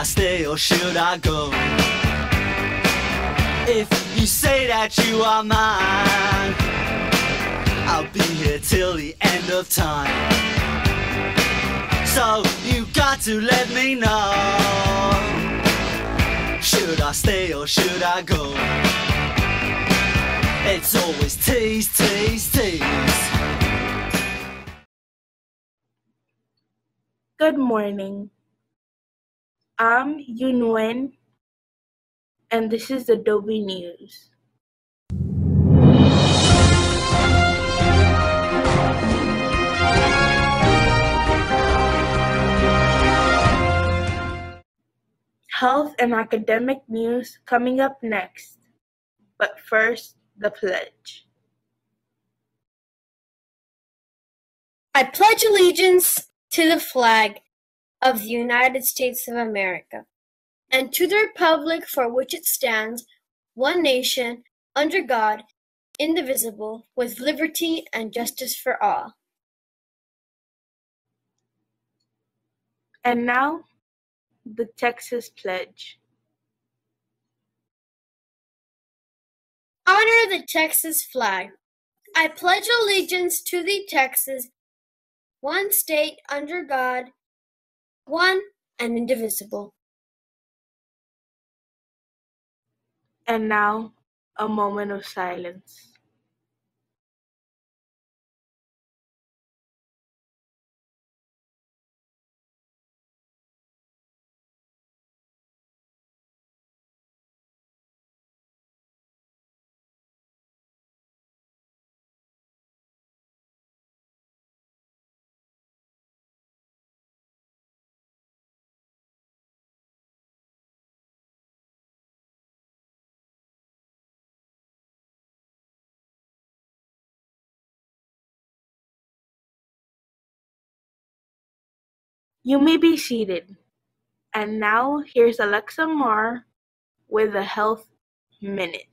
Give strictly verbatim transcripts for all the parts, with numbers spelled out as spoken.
I stay or should I go? If you say that you are mine, I'll be here till the end of time. So you got to let me know, should I stay or should I go? It's always tease, tease, tease. Good morning. I'm Yunwen, and this is the Dobie News. Health and academic news coming up next. But first, the pledge. I pledge allegiance to the flag of the United States of America and to the republic for which it stands, one nation, under God, indivisible, with liberty and justice for all. And now, the Texas Pledge. Honor the Texas flag. I pledge allegiance to the Texas, one state under God, one and indivisible. And now, a moment of silence. You may be seated. And now, here's Alexa Marr with a Health Minute.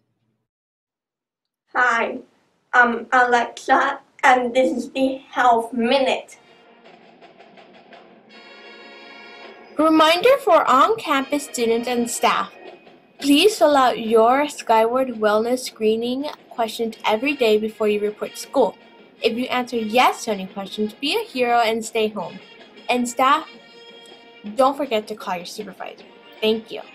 Hi, I'm Alexa, and this is the Health Minute. Reminder for on-campus students and staff. Please fill out your Skyward Wellness Screening questions every day before you report to school. If you answer yes to any questions, be a hero and stay home. And staff, don't forget to call your supervisor. Thank you.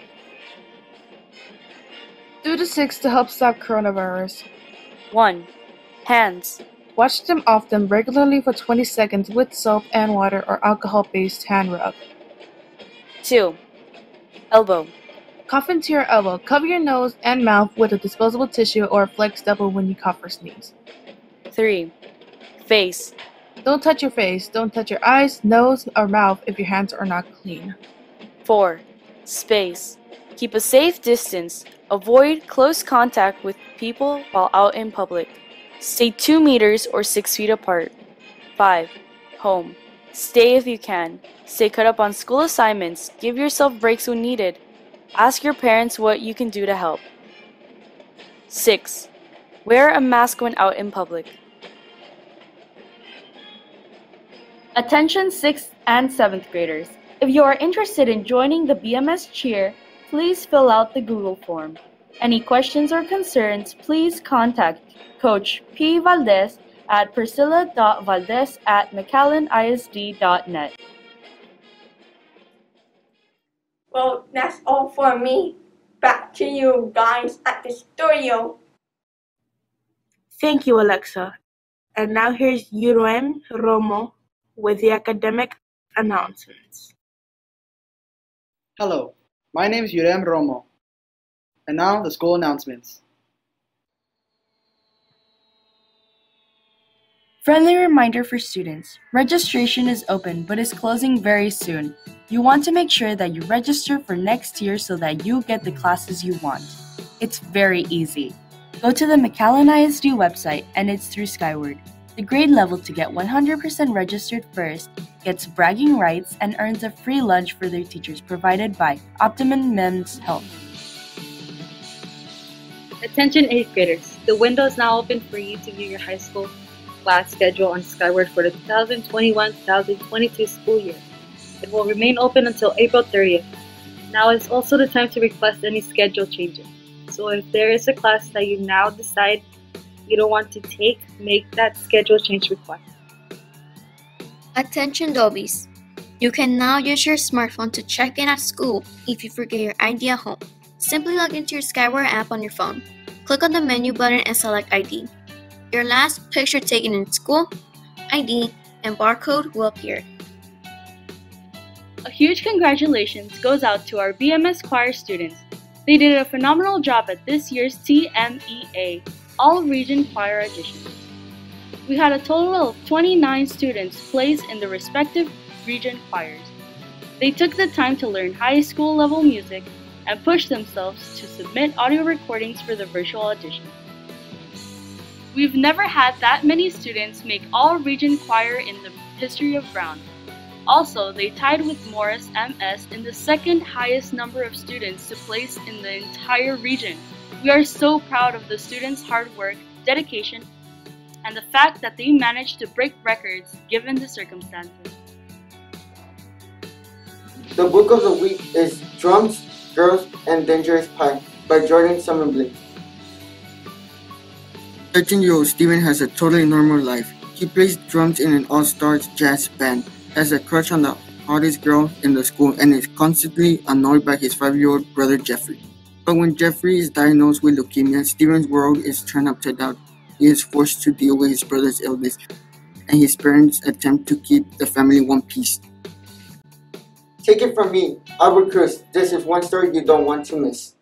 Do the six to help stop coronavirus. one. Hands. Wash them often, regularly for twenty seconds with soap and water or alcohol-based hand rub. two. Elbow. Cough into your elbow. Cover your nose and mouth with a disposable tissue or a flex double when you cough or sneeze. three. Face. Don't touch your face. Don't touch your eyes, nose, or mouth if your hands are not clean. four. Space. Keep a safe distance. Avoid close contact with people while out in public. Stay two meters or six feet apart. five. Home. Stay if you can. Stay caught up on school assignments. Give yourself breaks when needed. Ask your parents what you can do to help. six. Wear a mask when out in public. Attention sixth and seventh graders. If you are interested in joining the B M S cheer, please fill out the Google form. Any questions or concerns, please contact Coach P. Valdez at priscilla dot valdez at mcallen I S D dot net. Well, that's all for me. Back to you guys at the studio. Thank you, Alexa. And now here's Yurem Romo with the academic announcements. Hello, my name is Yurem Romo. And now the school announcements. Friendly reminder for students, registration is open but is closing very soon. You want to make sure that you register for next year so that you get the classes you want. It's very easy. Go to the McAllen I S D website and it's through Skyward. The grade level to get one hundred percent registered first gets bragging rights and earns a free lunch for their teachers provided by Optimum Men's Health. Attention eighth graders, the window is now open for you to view your high school class schedule on Skyward for the two thousand twenty-one two thousand twenty-two school year. It will remain open until April thirtieth. Now is also the time to request any schedule changes. So if there is a class that you now decide you don't want to take, make that schedule change request. Attention Dobies. You can now use your smartphone to check in at school if you forget your I D at home. Simply log into your Skyward app on your phone. Click on the menu button and select I D. Your last picture taken in school, I D, and barcode will appear. A huge congratulations goes out to our B M S choir students. They did a phenomenal job at this year's T M E A, All Region Choir Auditions. We had a total of twenty-nine students placed in the respective region choirs. They took the time to learn high school level music and push themselves to submit audio recordings for the virtual audition. We've never had that many students make all region choir in the history of Brown. Also, they tied with Morris M S in the second highest number of students to place in the entire region. We are so proud of the students' hard work, dedication, and the fact that they managed to break records given the circumstances. The book of the week is Drums, Girls, and Dangerous Pie by Jordan Summerblade. thirteen-year-old Steven has a totally normal life. He plays drums in an all-stars jazz band, has a crush on the hottest girl in the school, and is constantly annoyed by his five-year-old brother Jeffrey. But when Jeffrey is diagnosed with leukemia, Steven's world is turned upside down. He is forced to deal with his brother's illness, and his parents attempt to keep the family in one piece. Take it from me, Albert Cruz. This is one story you don't want to miss.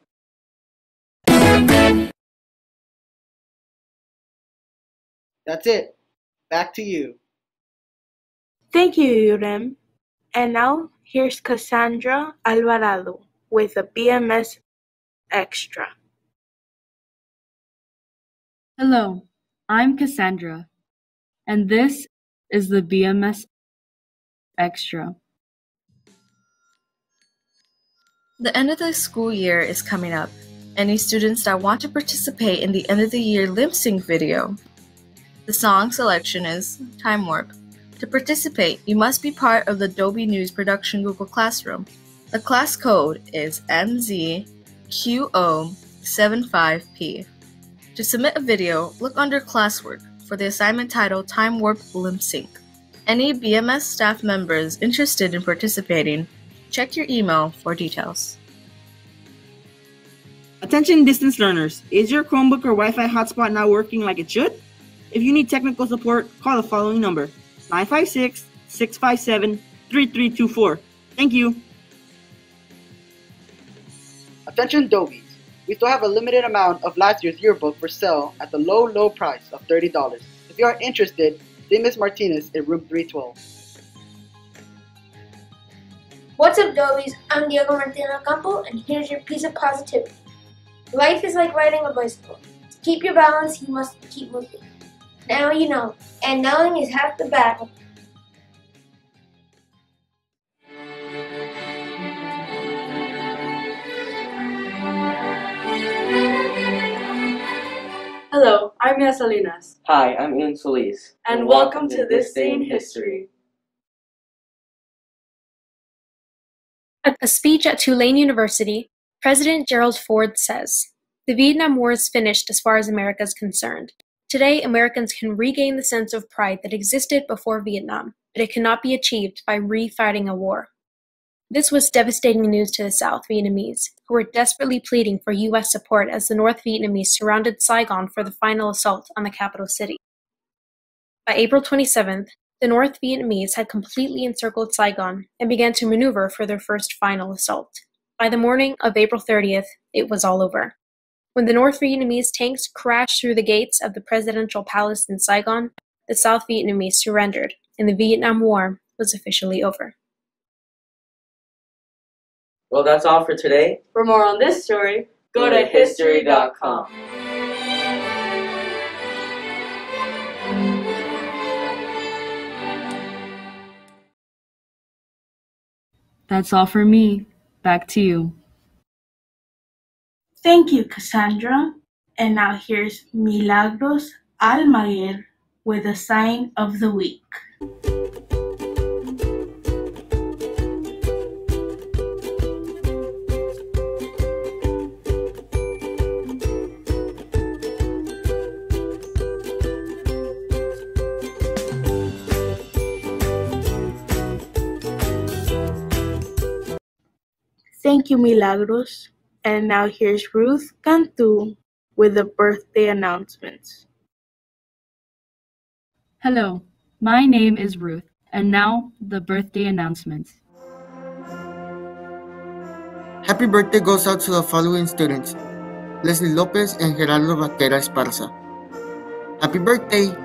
That's it. Back to you. Thank you, Yurem. And now, here's Cassandra Alvarado with a B M S Extra. Hello, I'm Cassandra, and this is the B M S Extra. The end of the school year is coming up. Any students that want to participate in the end of the year lip sync video? The song selection is Time Warp. To participate, you must be part of the Dobie News Production Google Classroom. The class code is M Z Q O seven five P. To submit a video, look under Classwork for the assignment titled Time Warp Lip Sync. Any B M S staff members interested in participating, check your email for details. Attention distance learners, is your Chromebook or Wi-Fi hotspot not working like it should? If you need technical support, call the following number, nine five six, six five seven, three three two four. Thank you. Attention Dobies, we still have a limited amount of last year's yearbook for sale at the low, low price of thirty dollars. If you are interested, see Miz Martinez in room three twelve. What's up, Dobies? I'm Diego Martina Campo, and here's your piece of positivity. Life is like riding a bicycle. To keep your balance, you must keep moving. Now you know, and knowing is half the battle. Hello, I'm Mia Salinas. Hi, I'm Ian Solis. And, and welcome, welcome to This Day in History. At a speech at Tulane University, President Gerald Ford says, "The Vietnam War is finished as far as America is concerned. Today, Americans can regain the sense of pride that existed before Vietnam, but it cannot be achieved by re-fighting a war." This was devastating news to the South Vietnamese, who were desperately pleading for U S support as the North Vietnamese surrounded Saigon for the final assault on the capital city. By April twenty-seventh, the North Vietnamese had completely encircled Saigon and began to maneuver for their first final assault. By the morning of April thirtieth, it was all over. When the North Vietnamese tanks crashed through the gates of the presidential palace in Saigon, the South Vietnamese surrendered, and the Vietnam War was officially over. Well, that's all for today. For more on this story, go, go to history dot com. That's all for me. Back to you. Thank you, Cassandra. And now here's Milagros Almaguer with the sign of the week. Thank you, Milagros. And now here's Ruth Cantu with the birthday announcements. Hello, my name is Ruth, and now the birthday announcements. Happy birthday goes out to the following students: Leslie Lopez and Gerardo Vaquera Esparza. Happy birthday!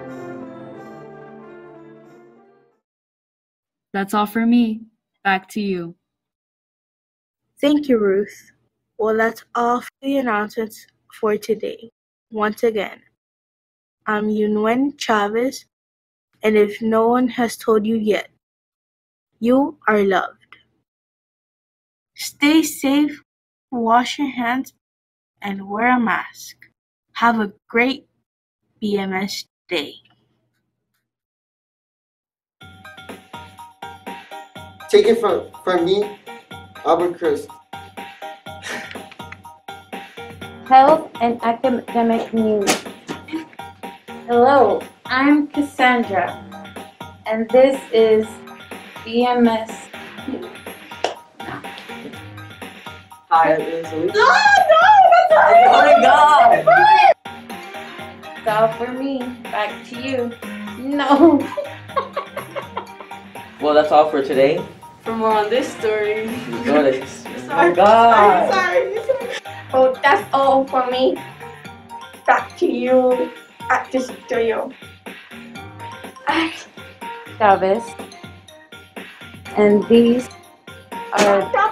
That's all for me. Back to you. Thank you, Ruth. Well, that's all for the announcements for today. Once again, I'm Yunwen Chavez, and if no one has told you yet, you are loved. Stay safe, wash your hands, and wear a mask. Have a great B M S day. Take it from, from me, Albert Cruz. Health and Academic News. Hello, I'm Cassandra, and this is B M S. Hi, this is Luis. No, no, that's all. Oh my God! That's all for me. Back to you. No. Well, that's all for today. For more on this story. Go to this. Oh my Sorry. God! I'm sorry. Oh, that's all for me. Back to you at the studio. Chavez. And these are